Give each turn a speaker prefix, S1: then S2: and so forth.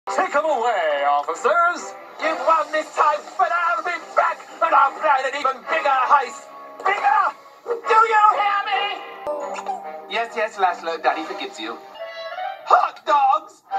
S1: Take them away, officers. You've won this time, but I'll be back, and I'll plan an even bigger heist. Bigger! Do you hear me?
S2: Yes, Laszlo, Daddy forgives you.
S1: Hot dogs!